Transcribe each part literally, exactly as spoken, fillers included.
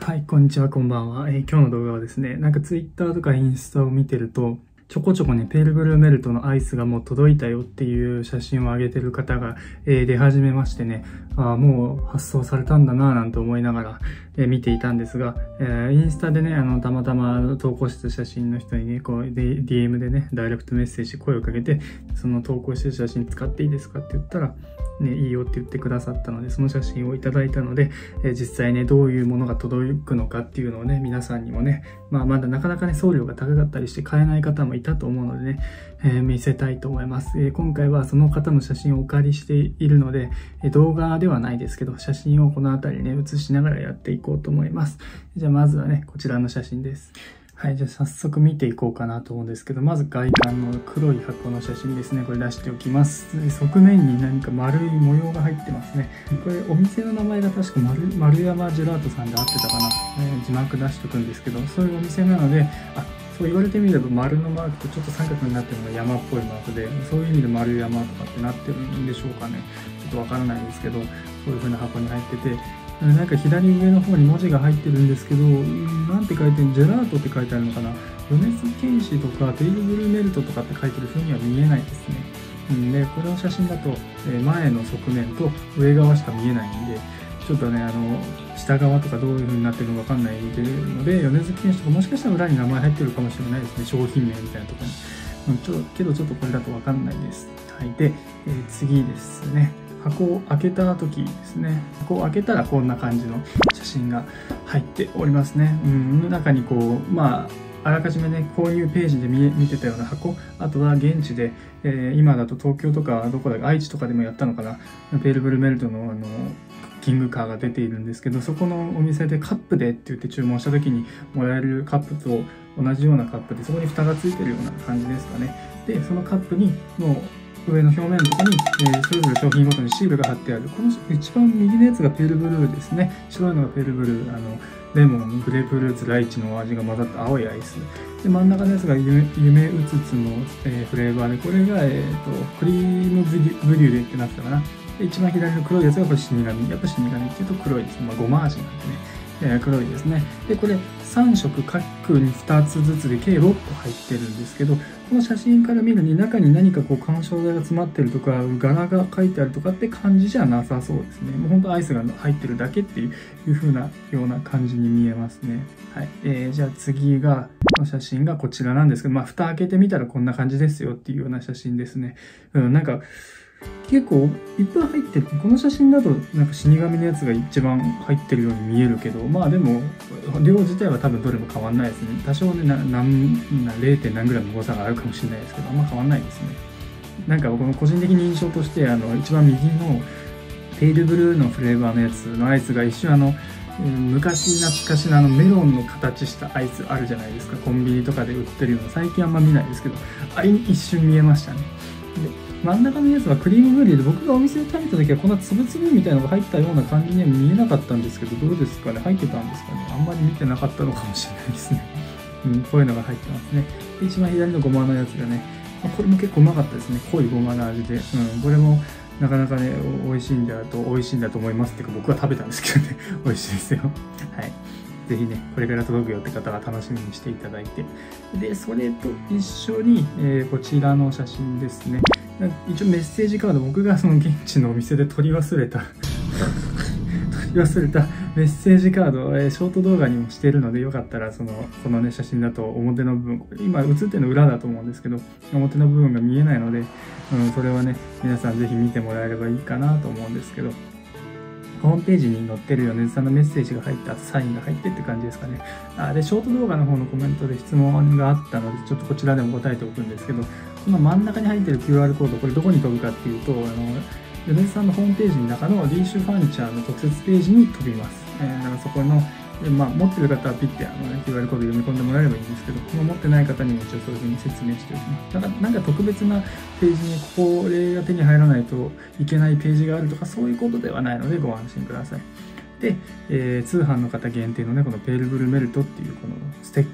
はい、こんにちは、こんばんは。えー今日の動画はですね、なんかツイッターとかインスタを見てると、ちょこちょこね、ペールブルーメルトのアイスがもう届いたよっていう写真を上げてる方が、えー出始めましてね、ああ、もう発送されたんだなぁなんて思いながら、えー見ていたんですが、えーインスタでね、あの、たまたま投稿した写真の人にね、こう、で ディーエム でね、ダイレクトメッセージ声をかけて、その投稿してる写真使っていいですかって言ったら、ね、いいよって言ってくださったので、その写真をいただいたので、えー実際ね、どういうものが届くのかっていうのをね、皆さんにもね、まあまだなかなかね、送料が高かったりして買えない方もいたと思うのでね、えー見せたいと思います、えー今回はその方の写真をお借りしているので、えー動画ではないですけど、写真をこの辺りね、写しながらやっていこうと思います。じゃあまずはね、こちらの写真です。はい、じゃあ早速見ていこうかなと思うんですけど、まず外観の黒い箱の写真ですね。これ出しておきます。で側面に何か丸い模様が入ってますね。これお店の名前が確か丸丸山ジェラートさんで合ってたかな、えー字幕出しとくんですけど、そういうお店なので、あ、そう言われてみれば丸のマークとちょっと三角になってるのが山っぽいマークで、そういう意味で丸山とかってなってるんでしょうかね。ちょっとわからないですけど、そういう風な箱に入ってて、なんか左上の方に文字が入ってるんですけど、なんて書いてる、ジェラートって書いてあるのかな。余熱剣士とかペールブルーメルトとかって書いてる風には見えないですね。うんで、これの写真だと、えー前の側面と上側しか見えないんで、ちょっとね、あの、下側とかどういう風になってるのかわかんないので、余熱剣士とかもしかしたら裏に名前入ってるかもしれないですね。商品名みたいなところに。うんちょけどちょっとこれだとわかんないです。はい。で、えー次ですね。箱を開けた時ですね。箱を開けたらこんな感じの写真が入っておりますね。うん、中にこう、まあ、あらかじめね、購入ページで見え見てたような箱、あとは現地で、えー今だと東京とかどこだか愛知とかでもやったのかな、ペールブルーメルトのあの、クッキングカーが出ているんですけど、そこのお店でカップでって言って注文した時にもらえるカップと同じようなカップで、そこに蓋がついてるような感じですかね。で、そのカップにもう上の表面のところに、えーそれぞれ商品ごとにシールが貼ってある。この一番右のやつがペールブルーですね。白いのがペールブルー。あの、レモン、グレープフルーツ、ライチの味が混ざった青いアイス。で、真ん中のやつが夢夢うつつの、えーフレーバーで、これが、えーと、クリームブリュブリュレってなってたかな。で、一番左の黒いやつがこれ死神。やっぱ死神っていうと黒いですね。まあ、ごま味なんでね。えー黒いですね。で、これさん色各にふたつずつで計ろっこ入ってるんですけど、この写真から見るに中に何かこう緩衝材が詰まってるとか柄が書いてあるとかって感じじゃなさそうですね。もうほんとアイスが入ってるだけっていういう風なような感じに見えますね。はい。えー、じゃあ次が、の写真がこちらなんですけど、まあ蓋開けてみたらこんな感じですよっていうような写真ですね。うん、なんか結構いっぱい入ってる。この写真だとなんか死神のやつが一番入ってるように見えるけど、まあでも量自体は多分どれも変わんないですね。多少ね、な何な れい. 何グラムの誤差があるかもしれないですけど、あんま変わんないですね。なんか僕の個人的に印象としてあの一番右のペールブルーのフレーバーのやつのアイスが一瞬あの昔懐かしのあのメロンの形したアイスあるじゃないですか。コンビニとかで売ってるような、最近あんま見ないですけど、あれに一瞬見えましたね。で真ん中のやつはクリームブリュレで、僕がお店で食べた時はこんなつぶつぶみたいなのが入ったような感じには見えなかったんですけど、どうですかね、入ってたんですかね。あんまり見てなかったのかもしれないですね。うん、こういうのが入ってますね。で一番左のごまのやつがね、これも結構うまかったですね。濃いごまの味で。うん、これもなかなかね、美味しいんだと、美味しいんだと思いますっていうか、僕は食べたんですけどね、美味しいですよ。はい。ぜひね、これから届くよって方は楽しみにしていただいて。で、それと一緒に、えーこちらの写真ですね。一応メッセージカード、僕がその現地のお店で取り忘れた取り忘れたメッセージカードを、えーショート動画にもしているので、よかったらそのこのね写真だと表の部分、今写ってるの裏だと思うんですけど、表の部分が見えないので、うん、それはね皆さんぜひ見てもらえればいいかなと思うんですけど、ホームページに載ってる米津さんのメッセージが入ったサインが入ってって感じですかね。あで、ショート動画の方のコメントで質問があったので、ちょっとこちらでも答えておくんですけど、この真ん中に入ってる キューアール コード、これどこに飛ぶかっていうと、あの米津さんのホームページの中の リーシュファーニチャーの特設ページに飛びます。えー、だからそこの、でまあ、持ってる方はピッてあの、ね、キューアール コード読み込んでもらえればいいんですけど、この持ってない方にも一応そういうふうに説明しておきます。だからなんか特別なページにこれが手に入らないといけないページがあるとかそういうことではないのでご安心ください。で、えー、通販の方限定のね、このペールブルーメルトっていうこのステッカー、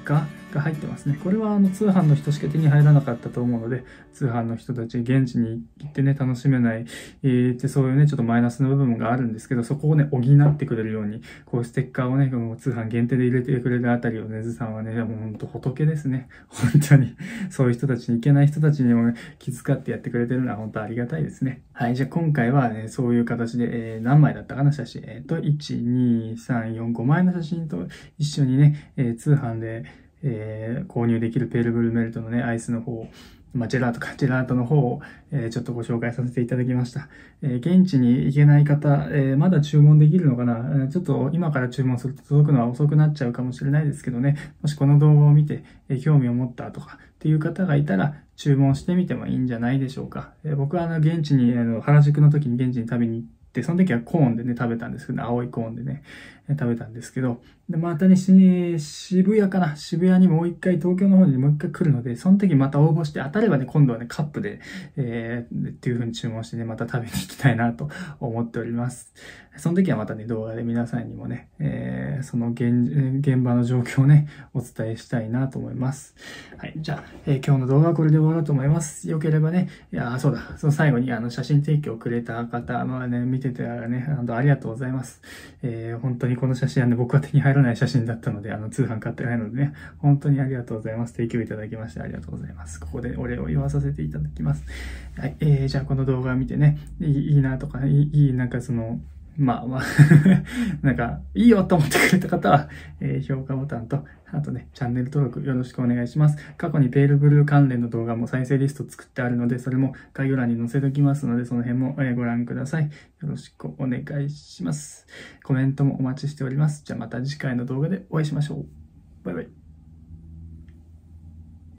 が入ってますね。これはあの通販の人しか手に入らなかったと思うので、通販の人たち現地に行ってね、楽しめない、えー、ってそういうね、ちょっとマイナスの部分があるんですけど、そこをね、補ってくれるように、こうステッカーをね、通販限定で入れてくれるあたりをねずさんはね、ほんと仏ですね。本当に。そういう人たちに、いけない人たちにも、ね、気遣ってやってくれてるのは本当ありがたいですね。はい、じゃあ今回はね、そういう形で、えー、何枚だったかな、写真。えっと、いち、に、さん、よん、ごまいの写真と一緒にね、えー、通販で、えー、購入できるペールブルーメルトのね、アイスの方、まあ、ジェラートか、ジェラートの方を、えー、ちょっとご紹介させていただきました。えー、現地に行けない方、えー、まだ注文できるのかな、えー、ちょっと今から注文すると届くのは遅くなっちゃうかもしれないですけどね、もしこの動画を見て、えー、興味を持ったとかっていう方がいたら、注文してみてもいいんじゃないでしょうか。えー、僕はあの、現地に、あの、原宿の時に現地に食べに行って、で、その時はコーンでね、食べたんですけど、青いコーンでね、食べたんですけど、で、またね、渋谷かな、渋谷にもう一回、東京の方にもう一回来るので、その時また応募して当たればね、今度はね、カップで、えー、っていう風に注文してね、また食べに行きたいなと思っております。その時はまたね、動画で皆さんにもね、えー、その現、現場の状況をね、お伝えしたいなと思います。はい、じゃあ、えー、今日の動画はこれで終わろうと思います。よければね、いや、そうだ、その最後にあの、写真提供をくれた方、まあね、見てたらね、あの、ありがとうございます。えー、本当にこの写真はね、僕は手に入らない写真だったので、あの、通販買ってないのでね、本当にありがとうございます。提供いただきましてありがとうございます。ここでお礼を言わさせていただきます。はい、えー、じゃあこの動画を見てね、いい、いいなとか、いい、いいなんかその、まあまあなんか、いいよと思ってくれた方は、えー、評価ボタンと、あとね、チャンネル登録よろしくお願いします。過去にペールブルー関連の動画も再生リスト作ってあるので、それも概要欄に載せておきますので、その辺もご覧ください。よろしくお願いします。コメントもお待ちしております。じゃあまた次回の動画でお会いしましょう。バイバイ。